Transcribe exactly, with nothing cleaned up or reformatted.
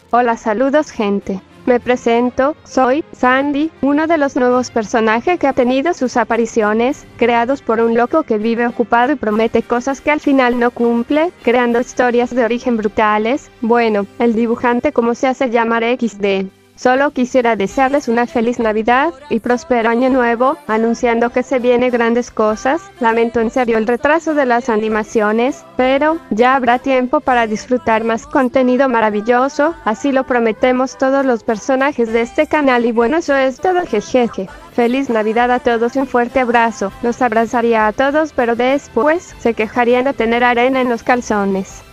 Hola, saludos gente. Me presento, soy Sandy, uno de los nuevos personajes que ha tenido sus apariciones, creados por un loco que vive ocupado y promete cosas que al final no cumple, creando historias de origen brutales. Bueno, el dibujante como se hace llamar equis de. Solo quisiera desearles una feliz Navidad y próspero año nuevo, anunciando que se vienen grandes cosas. Lamento en serio el retraso de las animaciones, pero ya habrá tiempo para disfrutar más contenido maravilloso, así lo prometemos todos los personajes de este canal y bueno, eso es todo, jejeje. Feliz Navidad a todos y un fuerte abrazo. Los abrazaría a todos, pero después se quejarían de tener arena en los calzones.